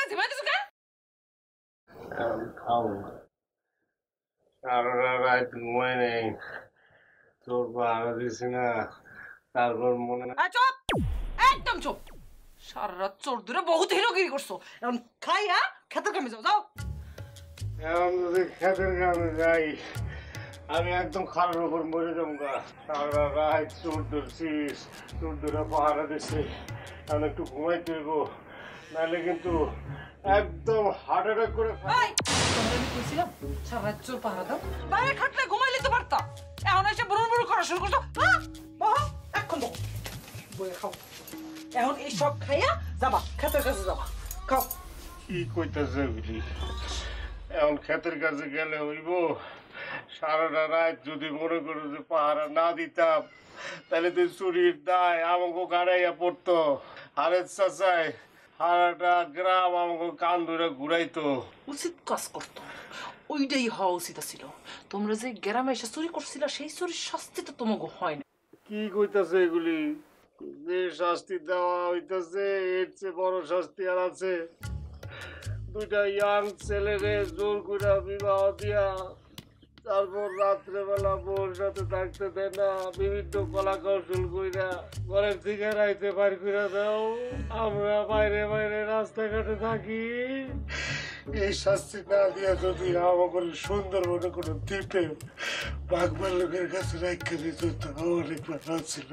ঝিমাইতেছ কেন? খাবো সারা রাত ঘুমাই নেই, তোর পাহারা দিছি না, তারপর মনে না। চুপ, একদম চুপ। সারা রাত চোর দূরে বহুত হিরোগিরি করছো, এখন খাইয়া খেতে কামে যাও। যাও। এখন যদি খেতের কামে যাই আমি একদম খালের উপর মরে যাবো গা। সারা রাত চোর ধরছিস, চোর ধরে পাহারা দিছি, এখন একটু ঘুমাইতে হইব, নাহলে কিন্তু একদম হার্ট অ্যাটাক করে আমি কইছিলাম সারা রাত চোর পাহারা দাও, বাইরে খাটলে ঘুমাইলে তো পারতা। এখন এসে বুড়ুর বুড়ু করা শুরু করছো। এখন দাও, বইয়ে খাও। এখন এই সব খাইয়া যাবা খেতের কাছে, যাবা খাও। কি কইতাছে বুঝি? এখন ক্ষেতের কাছে গেলে হইব? সারাটা রাত যদি মনে করো যে পাহারা না দিতাম তাহলে তো চুরির দায় আমাকে গাড়াইয়া পড়তো। হারের চাচাই সারাটা গ্রাম আমাকে কান ধরে ঘুরাইতো। উচিত কাজ করতো, ওইটাই হওয়া উচিত ছিল। তোমরা যে গ্রামে এসে চুরি করছিল সেই চুরির শাস্তি তো তোমাকে হয় না। কি কইতাছে এগুলি? যে শাস্তি দেওয়া হইতাছে এর চেয়ে বড় শাস্তি আর আছে? দুইটা ইয়াং ছেলেরে জোর করে বিবাহ দিয়া তারপর রাত্রেবেলা বউর সাথে থাকতে দেয় না, বিভিন্ন কলা কৌশল কইরা ঘরের থেকে রাইতে বাইর করে দাও, আমরা বাইরে বাইরে রাস্তাঘাটে থাকি। এই শাস্তি না দিয়া যদি আমাকে সুন্দরবনে কোনো দ্বীপে বাঘবার লোকের কাছে রাখতে দিত তাও অনেক ভালো ছিল।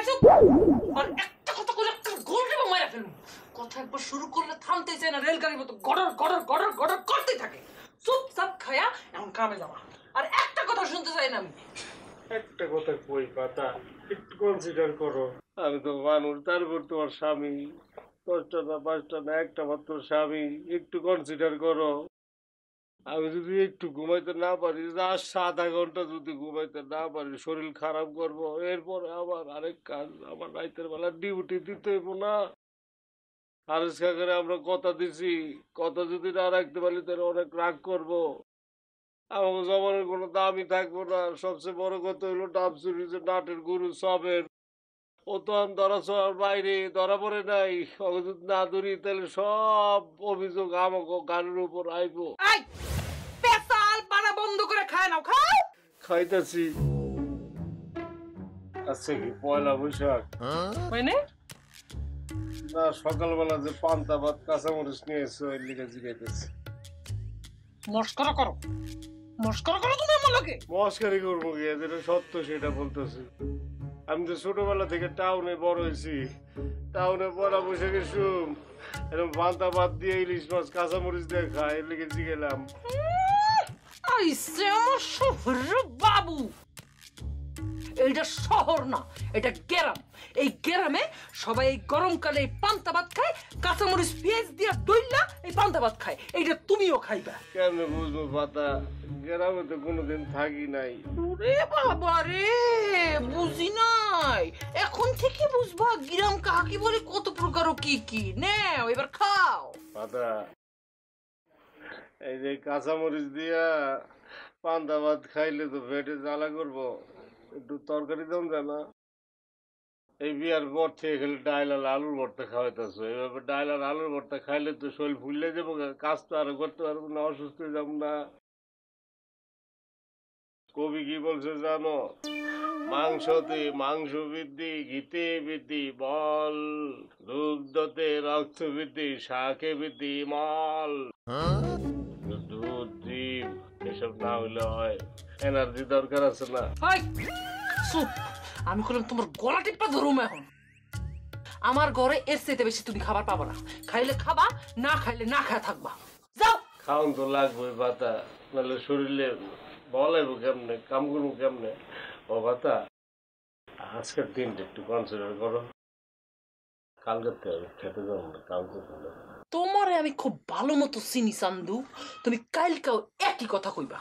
একটা কথা বলে একটা গোল দেবো, মারা ফেলবো। কথা একবার শুরু করলে থামতে চায় না, রেলগাড়ির মতো গড়র গড়র গড়র গড়র করতেই থাকে। চুপচাপ খায়া এখন কামে যাওয়া, আর একটা কথা শুনতে চাই না আমি। একটা কথা কই পাতা, একটু কনসিডার করো। আমি তো মানুষ, তারপর তোমার স্বামী, 10টা না 5টা না একটা মাত্র স্বামী, একটু কনসিডার করো। আমি যদি একটু ঘুমাইতে না পারি, জাস্ট আধা ঘন্টা যদি ঘুমাইতে না পারি শরীর খারাপ করবো, এরপরে আবার আরেক কাজ, আমার রাইতের বেলা ডিউটি দিতে হইব না। হারেস কাকারে আমরা কথা দিছি, কথা যদি না রাখতে পারি তাহলে অনেক রাগ করবো, আমাকে জমানের কোনো দামই থাকবো না। সবচেয়ে বড় কথা হইলো ডাব চুরি যে নাটের গুরু সবের, ও তো ধরা ছোঁয়ার বাইরে, ধরা পড়ে নাই। ওকে যদি না ধরি তাহলে সব অভিযোগ আমাকে গানের উপর আইবো। পেশাল পাড়া বন্ধ করে খায় নাও, খাও। খাইতেছি। আচ্ছা কি পয়লা বৈশাখ মানে? না সকালবেলা যে পান্তা ভাত কাঁচামরিচ নিয়ে এসছো এর লিগে জিগাইতেছি। মস্করা করো, মস্করা করো তুমি আমার লোকে। মস্কারি করবো গিয়ে, যেটা সত্য সেটা বলতেছি। আমি তো ছোটবেলা থেকে টাউনে বড় হয়েছি, টাউনে পয়লা বৈশাখের সুম এরকম পান্তা ভাত দিয়ে ইলিশ মাছ কাঁচামরিচ দিয়ে খাই, এর লিগে জিগেলাম। আইসে আমার শহর বাবু, এইটা শহর না, এটা গ্রাম। এই গ্রামে সবাই এই গরমকালে এই পান্তা ভাত খায়, কাঁচামরিচ পেঁয়াজ দিয়া দইলা এই পান্তা ভাত খায়। এইটা তুমিও খাইবা। কেমনে বুঝবো পাতা, গ্রামে তো কোনোদিন থাকি নাই। ওরে বাবা রে, বুঝি নাই, এখন থেকে বুঝবা গ্রাম কাকে বলে, কত প্রকার ও কি কি। নাও এবার খাও পাতা। এই যে কাঁচামরিচ দিয়া পান্তা ভাত খাইলে তো পেটে জ্বালা করবো, একটু তরকারি দাম জানা। এই বিয়ার পর থেকে খেলে ডাইল আর আলুর ভর্তা খাওয়াইতেছো, এইভাবে ডাইল আর আলুর ভর্তা খাইলে তো শরীর ফুললে যাবো, কাজ তো আরো করতে পারবো না, অসুস্থ হয়ে যাবো না। কবি কি বলছে জানো? মাংসতে মাংস বৃদ্ধি, ঘিতে বৃদ্ধি বল, দুগ্ধতে রক্ত বৃদ্ধি, শাকে বৃদ্ধি মল। দুধ ডিম এসব না হইলে হয়, এনার্জি দরকার আছে না? চুপ, আমি বললাম তোমার গলা টিপা ধরুম এখন। আমার ঘরে এর চাইতে বেশি তুমি খাবার পাবো না, খাইলে খাবা, না খাইলে না খায় থাকবা। যাও। খাওন তো লাগবে পাতা, নাহলে শরীরে বলাইবো কেমনে, কাম করবো কেমনে। ও পাতা, আজকের দিনটা একটু কনসিডার করো, কালকে খেতে যাবো না, কালকে তোমারে আমি খুব ভালো মতো চিনি চান্দু, তুমি কালকেও একই কথা কইবা।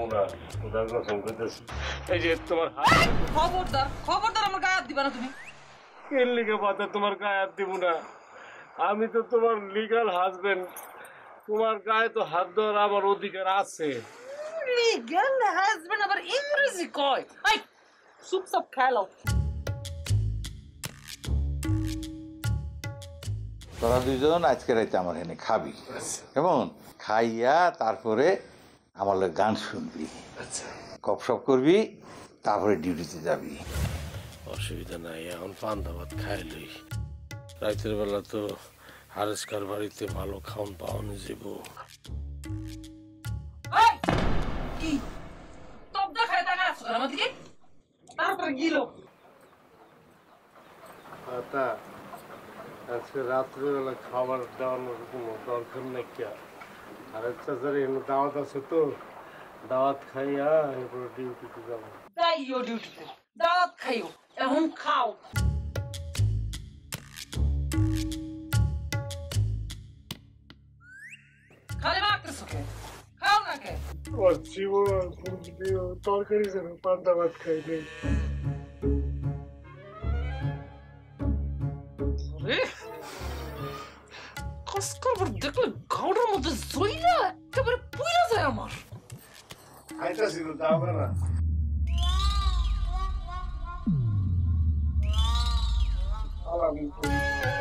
এই যে তোমার খবরদার, খবরদার আমার গায়ে হাত দিবা না তুমি। এর লিগে পাতা তোমার গায়ে হাত দিব না, আমি তো তোমার লিগাল হাজবেন্ড, তোমার গায়ে তো হাত দেওয়ার আমার অধিকার আছে। লিগ্যাল হাজবেন্ড আবার ইংরেজি কয়? আই চুপচাপ খেলো। তোরা দুজন আজকে রাইতে আমার এখানে খাবি, কেমন? খাইয়া তারপরে আমার লগে গান শুনবি, গপসপ করবি, তারপরে ডিউটিতে যাবি। অসুবিধা নাই, এখন পান্তা ভাত খাই লই। রাতের বেলা তো হারেসকার বাড়িতে ভালো খাওন পাওয়ানো যাব। এই, কি তব দেখায় টাকা আছে আমার দিকে, তারপরে গিল। আজকে রাত্রিবেলা খাবার দাওয়ানোর কোনো দরকার নেই। আর চাচার এখানে দাওয়াত আছে, তো দাওয়াত খাইয়া এরপরে ডিউটিতে যাবো। যাইও ডিউটিতে, দাওয়াত খাইও, এখন খাও। খালি মারতেছো কে? খাও না কে? জীবন তরকারি যেন পান্তা ভাত খাই নেই। কসকর দেখলে ঘাউটার মধ্যে জইলা একেবারে পুইরা যায় আমার। খাইতেছি তো, দাও না। আলামিন।